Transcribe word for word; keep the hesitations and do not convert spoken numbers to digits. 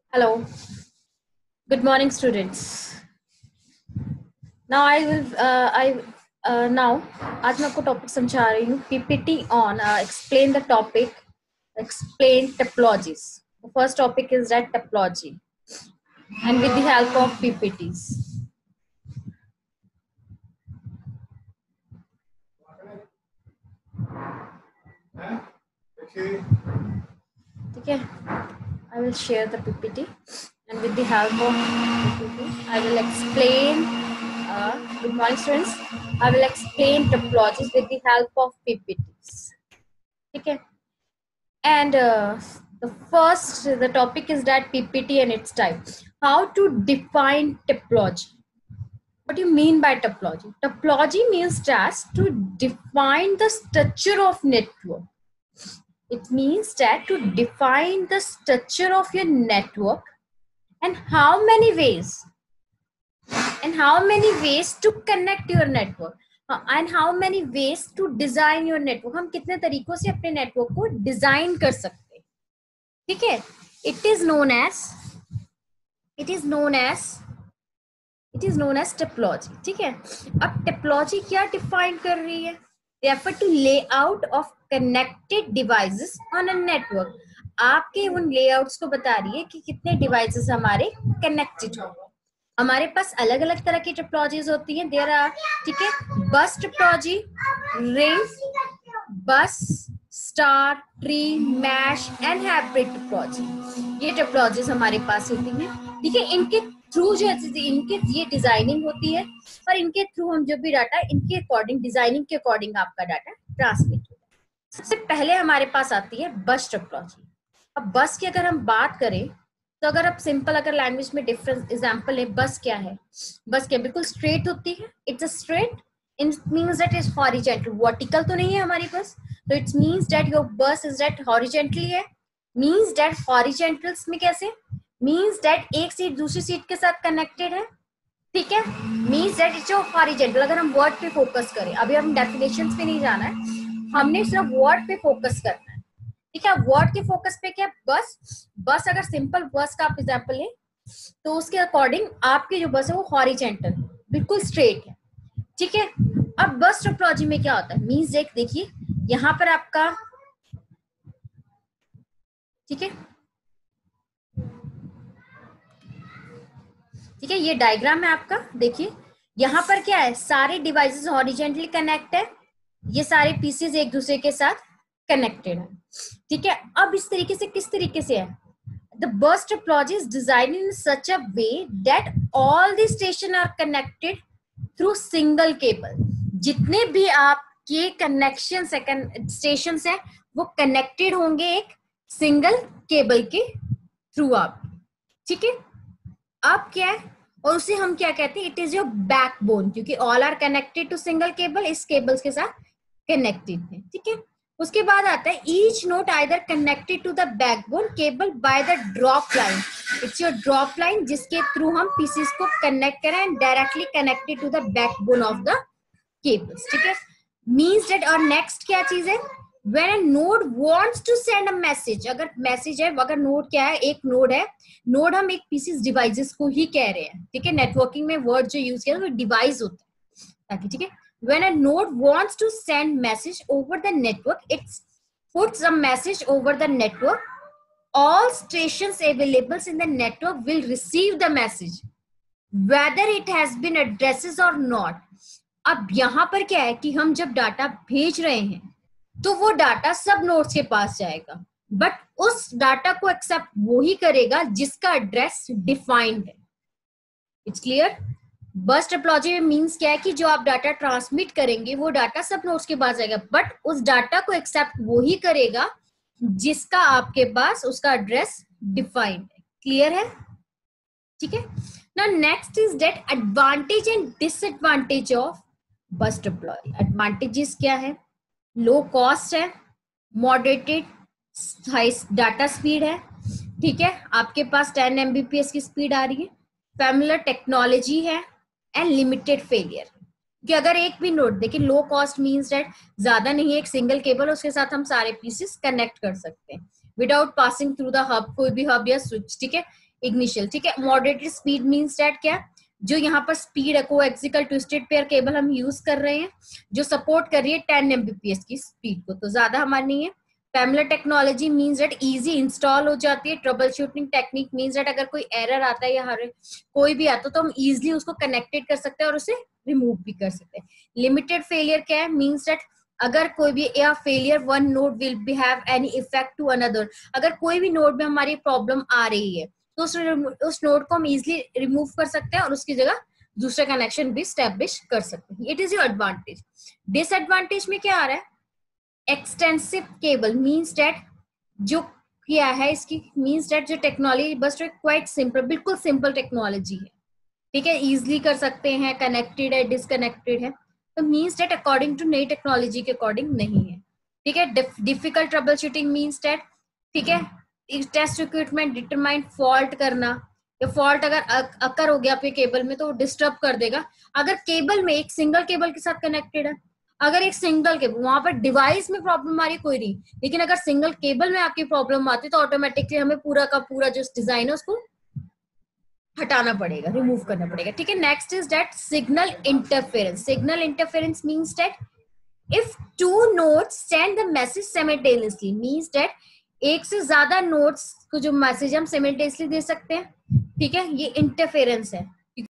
Hello, good morning, students. Now I will uh, I uh, now आज मैं आपको topic समझा रही हूँ P P T on uh, explain the topic, explain topologies. The first topic is that topology, and with the help of P P Ts. ठीक है, I will share the P P T, and with the help of P P T, I will explain. Uh, good morning, students. I will explain topologies with the help of P P Ts. Okay, and uh, the first the topic is that P P T and its type. How to define topology? What do you mean by topology? Topology means just to define the structure of network. It means that to define the structure of your network and how many ways and how many ways to connect your network and how many ways to design your network. हम कितने तरीकों से अपने network को design कर सकते हैं, ठीक है. It is known as it is known as it is known as topology. ठीक है. अब topology क्या डिफाइन कर रही है? Refer to layout of connected devices on a network. आपके उन लेआउट्स को बता रही है कि कितने डिवाइसेस हमारे कनेक्टेड हो. हमारे पास अलग अलग तरह की टोपोलॉजीज होती हैं. देयर आर, ठीक है, bus topology, ring, bus, star, tree, mesh and hybrid topology. ये टोपोलॉजीज हमारे पास होती हैं, ठीक है. इनके थ्रू जो इनके ये डिजाइनिंग होती है और इनके थ्रू हम जो भी डाटा इनके अकॉर्डिंग डिजाइनिंग के अकॉर्डिंग आपका डाटा ट्रांसमिट होता है. सबसे पहले हमारे पास आती है बस टोपोलॉजी. अब बस की अगर हम बात करें तो अगर आप सिंपल अगर लैंग्वेज में डिफरेंस एग्जांपल है, बस क्या है? बस क्या बिल्कुल स्ट्रेट होती है. It's a straight. It means that is horizontal. Vertical तो नहीं है हमारी बस, तो it's means that your bus is that horizontally है. मींस दैट हॉरिजॉन्टल्स में कैसे? मींस दैट एक सीट दूसरी सीट के साथ कनेक्टेड है, ठीक है. Means that it's your horizontal. अगर हम वर्ड पे फोकस करें, अभी हम डेफिनेशंस पे नहीं जाना है, हमने सिर्फ वर्ड पे फोकस करना है, ठीक है. वर्ड के फोकस पे क्या? बस. बस अगर सिंपल बस का आप एग्जांपल लें तो उसके अकॉर्डिंग आपकी जो बस है वो हॉरिजॉन्टल बिल्कुल स्ट्रेट है, ठीक है. अब बस टोपोलॉजी में क्या होता है? मींस देख देखिए यहां पर आपका, ठीक है, ठीक है, ये डायग्राम है आपका. देखिए यहां पर क्या है? सारे डिवाइसेस हॉरिजॉन्टली कनेक्ट है. ये सारे पीसेस एक दूसरे के साथ कनेक्टेड है, ठीक है. अब इस तरीके से किस तरीके से है? The bus topology is designed in such a way that all the station are connected through single cable. जितने भी आपके कनेक्शन स्टेशन है वो कनेक्टेड होंगे एक सिंगल केबल के थ्रू आप, ठीक है. अब क्या है? और उसे हम क्या कहते हैं? इट इज योर बैकबोन, क्योंकि all are connected to single cable, इस केबल्स के साथ कनेक्टेड है, ठीक है. उसके बाद आता है each node either connected to the backbone cable by the drop line. It's your drop line जिसके थ्रू हम पीसेस को कनेक्ट करें and directly connected to the backbone of the cables, ठीक है. मींस दैट और नेक्स्ट क्या चीज है? When a node wants to send a message, अगर मैसेज है, अगर नोड क्या है? एक नोड है. नोड हम एक पीसेस डिवाइसेस को ही कह रहे हैं, ठीक है. नेटवर्किंग में वर्ड जो यूज किया है वो डिवाइस होता है ताकि, ठीक है. When a node wants to send message over the network, it puts a message over the network. All stations available in the network will receive the message, whether it has been addresses or not. अब यहाँ पर क्या है कि हम जब data भेज रहे हैं तो वो डाटा सब नोड्स के पास जाएगा, बट उस डाटा को एक्सेप्ट वो ही करेगा जिसका एड्रेस डिफाइंड है. It's clear? बस टोपोलॉजी में मींस क्या है कि जो आप डाटा ट्रांसमिट करेंगे वो डाटा सब नोड्स के पास जाएगा, बट उस डाटा को एक्सेप्ट वो ही करेगा जिसका आपके पास उसका एड्रेस डिफाइंड है. क्लियर है? ठीक है. Now next is that advantage and disadvantage of bus topology. Advantages क्या है? लो कॉस्ट है, मॉडरेटेड डाटा स्पीड है, ठीक है. आपके पास टेन एमबीपीएस की स्पीड आ रही है. फैमिलियर टेक्नोलॉजी है एंड लिमिटेड फेलियर. कि अगर एक भी नोड, देखिए लो कॉस्ट मींस दैट ज्यादा नहीं है, एक सिंगल केबल उसके साथ हम सारे पीसेस कनेक्ट कर सकते हैं without passing through the hub, कोई भी हब या स्विच, ठीक है. इग्निशियल, ठीक है। मॉडरेटेड स्पीड मींस दैट क्या, जो यहाँ पर स्पीड है कोएक्सियल ट्विस्टेड पेयर केबल हम यूज कर रहे हैं जो सपोर्ट कर रही है टेन एमबीपीएस की स्पीड को, तो ज्यादा हमारी नहीं है। Familiar technology means that easy install हो जाती है। Trouble shooting technique means that अगर कोई एरर आता है या हर कोई भी आता है तो हम इजिली उसको कनेक्टेड कर सकते हैं और उसे रिमूव भी कर सकते हैं। लिमिटेड फेलियर क्या है, मींस दैट अगर कोई भी या failure one node will be have any effect to another, अगर कोई भी नोड में हमारी प्रॉब्लम आ रही है तो उस उस नोड को हम इजिली रिमूव कर सकते हैं और उसकी जगह दूसरा कनेक्शन भी स्टैब्लिश कर सकते हैं। It is your advantage. Disadvantage में क्या आ रहा है, एक्सटेंसिव केबल मींस दैट जो क्या है इसकी, मींस दैट जो टेक्नोलॉजी बस क्वाइट सिंपल, बिल्कुल सिंपल टेक्नोलॉजी है, ठीक है, इजिली कर सकते हैं, कनेक्टेड है, डिसकनेक्टेड है, तो मींस दैट अकॉर्डिंग टू नई टेक्नोलॉजी के अकॉर्डिंग नहीं है, ठीक है। Difficult trouble shooting means that, ठीक है, टेस्ट इक्विपमेंट डिटरमाइन फॉल्ट करना, या फॉल्ट अगर अकर हो गया आपके केबल में तो वो डिस्टर्ब कर देगा। अगर केबल में एक सिंगल केबल के साथ कनेक्टेड है, अगर एक सिंगल केबल वहां पर डिवाइस में प्रॉब्लम आ रही है कोई नहीं, लेकिन अगर सिंगल केबल में आपकी प्रॉब्लम आती है तो ऑटोमेटिकली हमें पूरा का पूरा जो डिजाइन है उसको हटाना पड़ेगा, रिमूव करना पड़ेगा, ठीक है। Next is that signal interference. Signal interference means that if two nodes send the message simultaneously, means that एक से ज्यादा नोड्स को जो मैसेज हम साइमल्टेनियसली दे सकते हैं, ठीक है, ये इंटरफेरेंस है।